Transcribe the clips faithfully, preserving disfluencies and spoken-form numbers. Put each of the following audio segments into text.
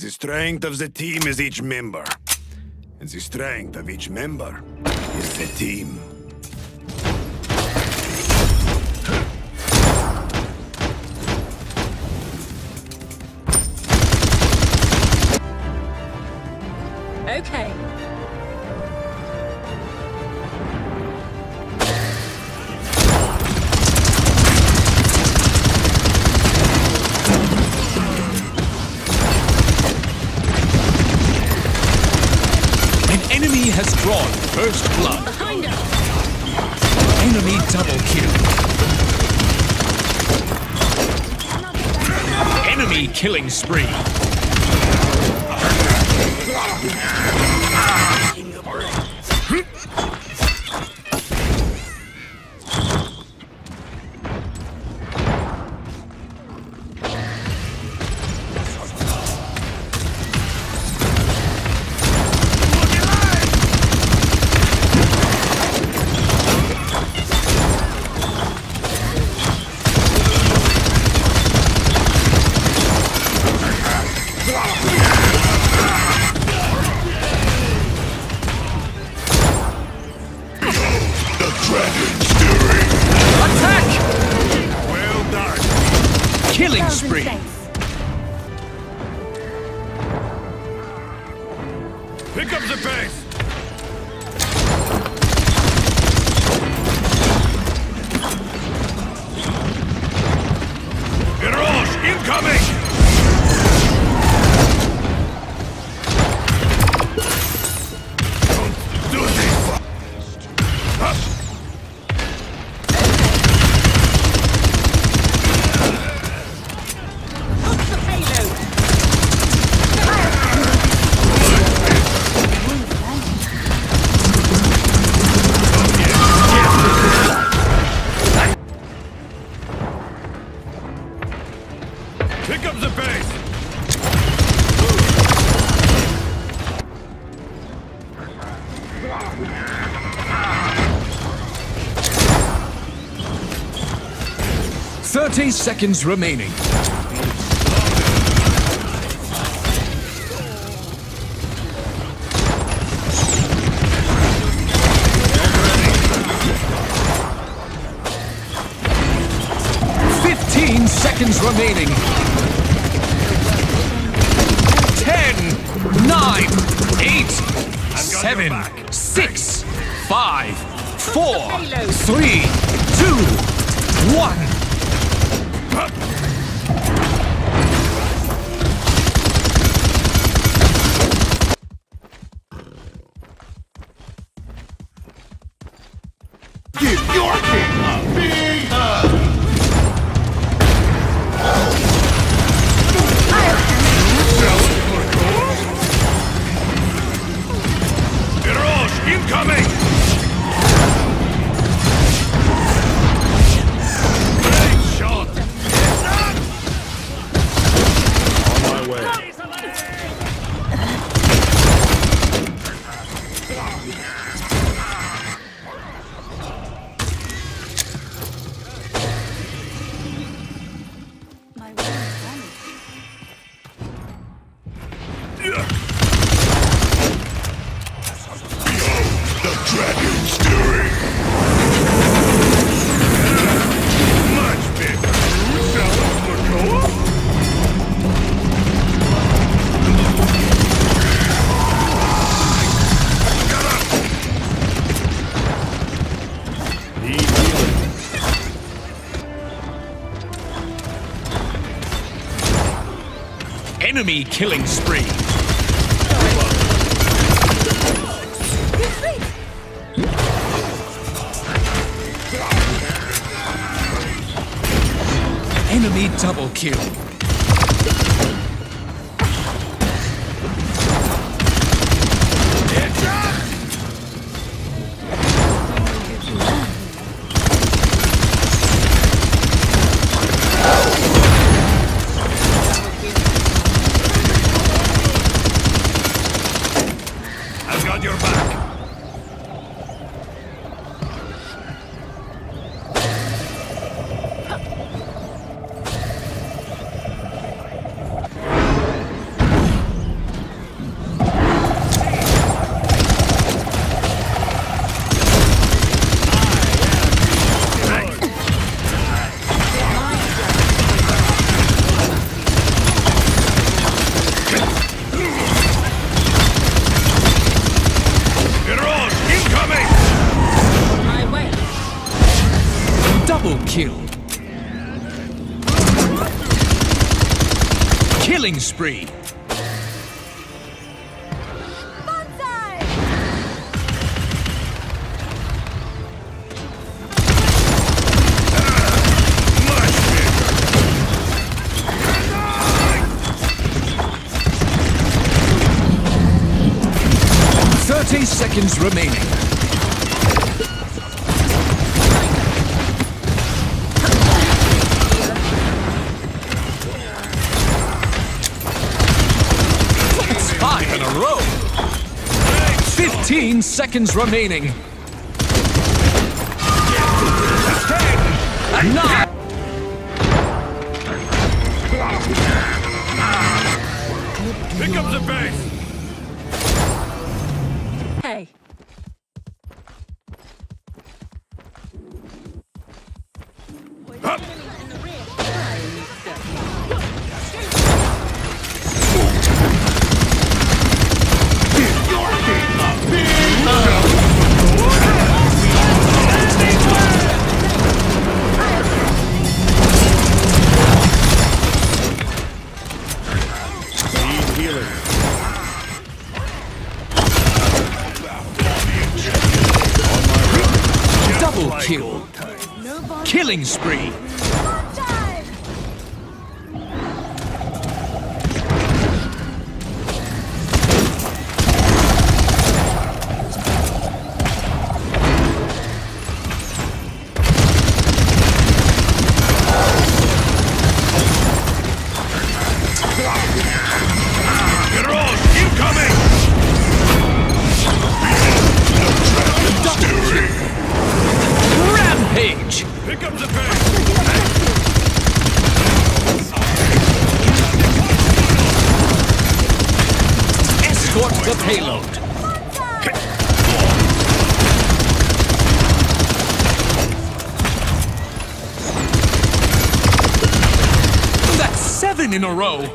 The strength of the team is each member. And the strength of each member is the team. Okay. Enemy has drawn first blood. Behind us. Enemy double kill. Enemy killing spree. Killing spree. Pick up the pace. Mirage incoming. Don't do this. Huh? Pick up the pace! Thirty seconds remaining. Fifteen seconds remaining. Ten, nine, eight, seven, six, five, four, three, two, one. Give your king a big hug! Mirage incoming! Great shot! On my way. The dragon's stirring! Much bigger! Fellas Makoa? Need healing. Enemy killing spree. Enemy double kill. I've got your back. Double kill. Killing spree. thirty seconds remaining. That's five in a row. fifteen seconds remaining. ten, nine. Pick up the base! Hey. Up. Double kill. Killing spree. Rampage! Pick up the base! Escort the payload. That's seven in a row.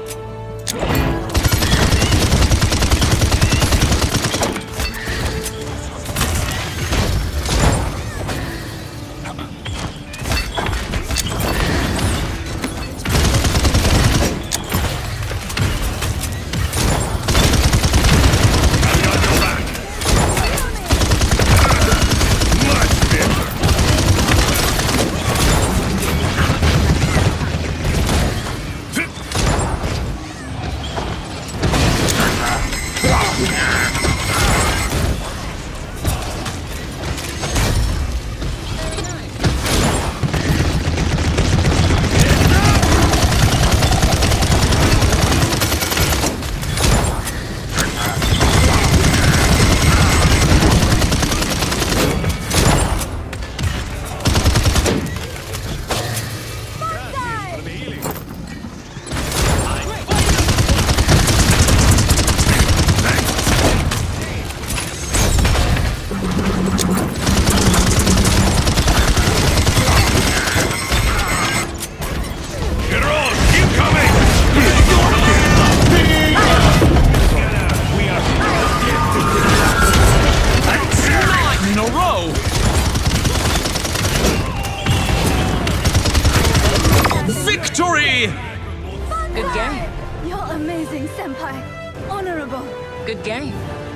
Victory! Good game. You're amazing, Senpai. Honorable. Good game.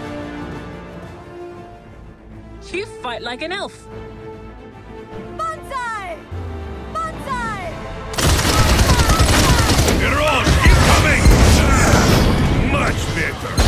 You fight like an elf. Banzai! Banzai! Heroes, incoming! Much better!